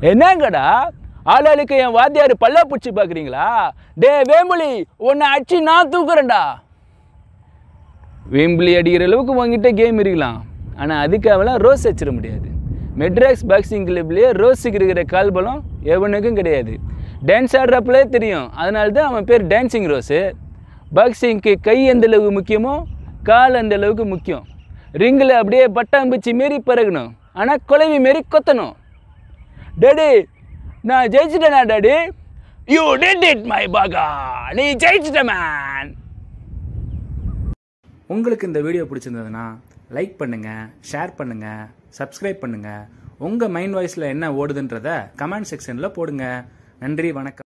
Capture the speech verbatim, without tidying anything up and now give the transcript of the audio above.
என்னங்கடா ஆளாளுக்கு என் வாத்தியார் பல்ல பிடிச்சி பார்க்குறீங்களா? டே வேம்புலி, உன்னை அடிச்சு நான் தூக்குறேன்டா. வேம்புலி அடிக்கிற அளவுக்கு உங்ககிட்ட கேம் இருக்கலாம், ஆனால் அதுக்காகலாம் ரோஸ் வச்சிட முடியாது. மெட்ராஸ் பாக்ஸிங் கிளப்லேயே ரோஸுக்கு இருக்கிற கால்பலம் எவனுக்கும் கிடையாது. டான்ஸ் ஆடுறப்பலே தெரியும், அதனால தான் அவன் பேர் டான்ஸிங் ரோஸு. பாக்ஸிங்க்கு கை எந்த அளவுக்கு முக்கியமோ கால் அந்த அளவுக்கு முக்கியம். ரிங்கில் அப்படியே பட்டாம்பூச்சி மாரி பறக்கணும், ஆனால் குழவி மாரி கொத்தணும். டேடி, நான் ஜெயிச்சிட்டேனா daddy? You did it my பாகா, நீ ஜெயிச்சிட்ட மேன். உங்களுக்கு இந்த வீடியோ பிடிச்சிருந்ததுன்னா லைக் பண்ணுங்கள், ஷேர் பண்ணுங்கள், சப்ஸ்கிரைப் பண்ணுங்கள். உங்கள் மைண்ட் வாய்ஸில் என்ன ஓடுதுன்றதை கமெண்ட் செக்ஷனில் போடுங்க. நன்றி, வணக்கம்.